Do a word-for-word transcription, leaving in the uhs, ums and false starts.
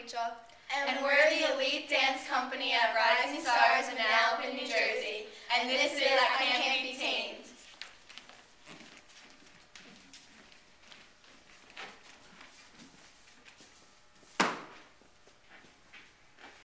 Rachel. And we're the elite dance company at Rising Stars in Alpin, New Jersey. And this is I Can't Be Tamed.